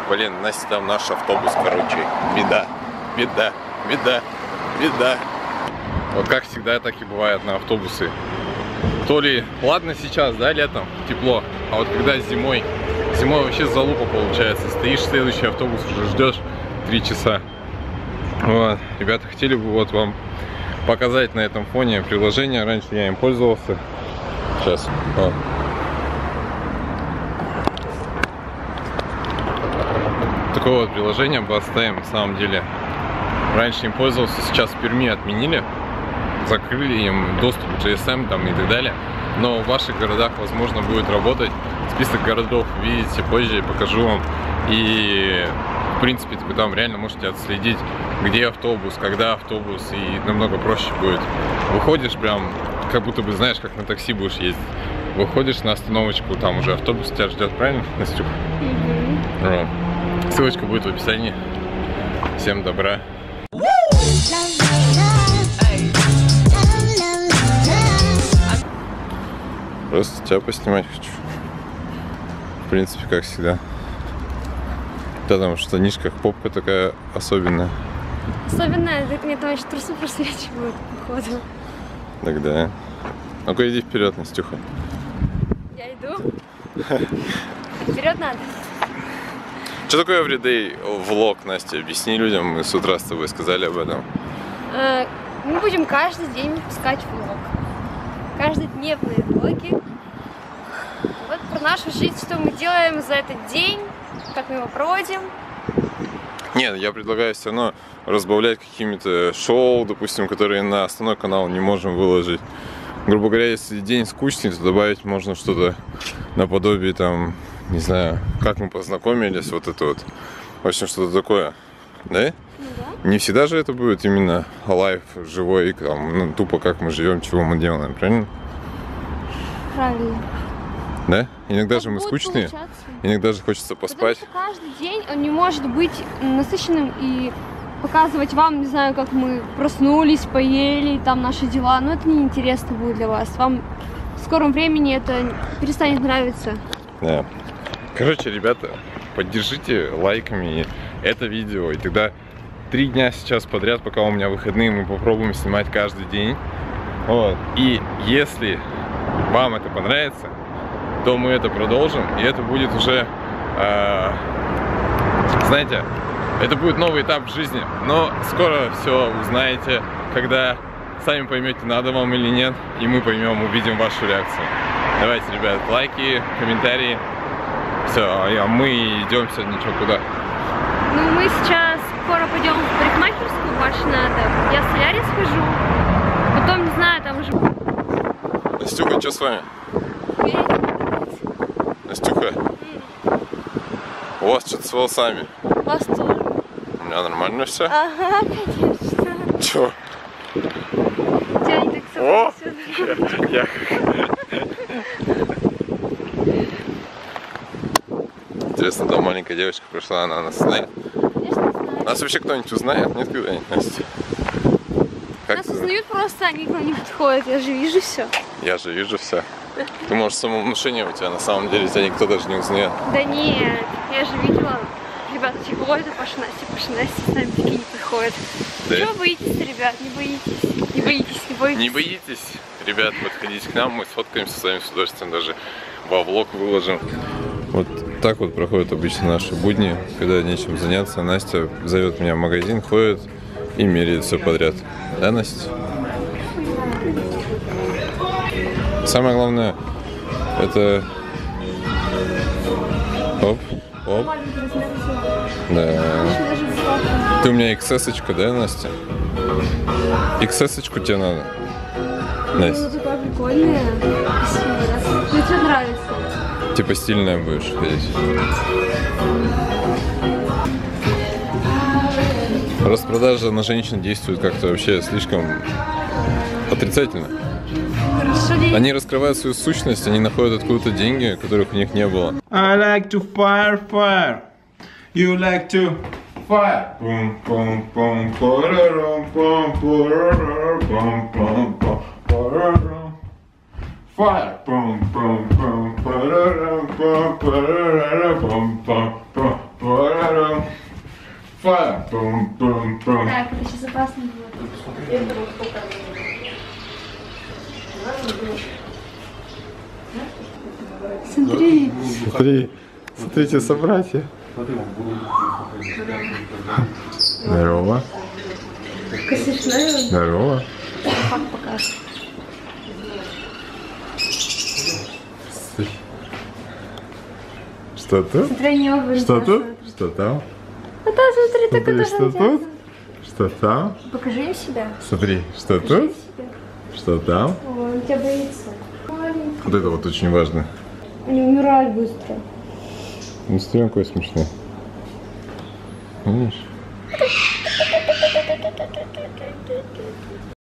Блин, Настя, там наш автобус, короче. Беда, беда, беда, беда. Вот как всегда так и бывает на автобусы. То ли, ладно сейчас, да, летом, тепло, а вот когда зимой вообще залупа получается. Стоишь, следующий автобус уже ждешь 3 часа. Вот, ребята, хотели бы вот вам показать на этом фоне приложение. Раньше я им пользовался. Сейчас, вот. Такое вот приложение оставим, на самом деле. Раньше им пользовался, сейчас в Перми отменили. Закрыли им доступ к GSM там и так далее. Но в ваших городах, возможно, будет работать. Список городов видите позже, я покажу вам. И, в принципе, вы там реально можете отследить, где автобус, когда автобус. И намного проще будет. Выходишь прям, как будто бы знаешь, как на такси будешь ездить. Выходишь на остановочку, там уже автобус тебя ждет, правильно, Настюх? Вот. Ссылочка будет в описании. Всем добра. Просто тебя поснимать хочу. В принципе, как всегда. Да, там в штанишках попка такая особенная. Особенная? Так мне там еще трусы просвечивают, походу. Тогда. Ну-ка иди вперед, Настюха. Я иду? Вперед надо. Что такое everyday влог, Настя? Объясни людям, мы с утра с тобой сказали об этом. Мы будем каждый день выпускать влог. Каждодневные влоги. Вот про нашу жизнь, что мы делаем за этот день, как мы его проводим. Нет, я предлагаю все равно разбавлять какими-то шоу, допустим, которые на основной канал не можем выложить. Грубо говоря, если день скучный, то добавить можно что-то наподобие, там, не знаю, как мы познакомились, вот это вот. В общем, что-то такое. Да? Ну, да. Не всегда же это будет именно лайв, живой, там, ну, тупо как мы живем, чего мы делаем, правильно? Правильно. Да? Иногда Так же мы будет скучные, получаться. иногда же хочется поспать. Потому что каждый день он не может быть насыщенным и показывать вам, не знаю, как мы проснулись, поели, там наши дела. Но это неинтересно будет для вас. Вам в скором времени это перестанет нравиться. Да. Короче, ребята, поддержите лайками это видео, и тогда 3 дня сейчас подряд, пока у меня выходные, мы попробуем снимать каждый день. Вот. И если вам это понравится, то мы это продолжим, и это будет уже, знаете, это будет новый этап в жизни. Но скоро все узнаете, когда сами поймете, надо вам или нет, и мы поймем, увидим вашу реакцию. Давайте, ребят, лайки, комментарии. Все, а мы идем сегодня ничего куда. Ну, мы сейчас скоро пойдем в парикмахерскую, больше надо. Я в солярий схожу. Потом, не знаю, там уже... Настюха, что с вами? Настюха, у вас что-то с волосами? У вас тоже. У меня нормально все? Ага, конечно. Чё? Тянет так О! сюда. Интересно, там маленькая девочка пришла, она нас знает? Конечно, знаю. Нас вообще кто-нибудь узнает? Нет когда-нибудь, Настя? Как Нас ты? узнают просто, они к нам не подходят. Я же вижу все. Я же вижу все. Ты, может, самовнушение у тебя, на самом деле тебя никто даже не узнает. Да нет, я же видела. Ребята, типа, ой, это Паша Настя с нами такие не подходят. Да? Чего вы боитесь, ребят? Не боитесь. Не боитесь, не боитесь. Не боитесь, ребят, подходите к нам, мы сфоткаемся с вами с удовольствием, даже во влог выложим. Вот так вот проходят обычно наши будни, когда нечем заняться. Настя зовет меня в магазин, ходит и меряет все подряд. Да, Настя? Самое главное, это... Оп, оп. Да. Ты у меня XS-очка, да, Настя? XS-очку тебе надо. Настя. Ну, такая прикольная. Спасибо, да. Мне тебе нравится. Типа стильная будешь ходить. Распродажа на женщин действует как-то вообще слишком отрицательно. Они раскрывают свою сущность, они находят откуда-то деньги, которых у них не было. I like to fire, fire. You like to fire. Pum, pum, pum, pum, pum, pum, pum, pum. Fire. Pum, pum, pum, pum, pum, pum, pum, pum. fire. Boom, boom, boom. Так, это сейчас опасно будет. Смотри. Смотри, смотрите, собратья. Здорово. Какой смешной. Здорово. Факт покажет. Что тут? Смотри, они оба Что тут? интересуют. Что там? А там, смотри, так Смотри, это что тут? Что там? Покажи им себя. Смотри, что Покажи им тут? себя. Что там? О, он тебя боится. Маленький. Вот это вот очень важно. Они умирают быстро. Ну, смотри, какой смешной. Видишь?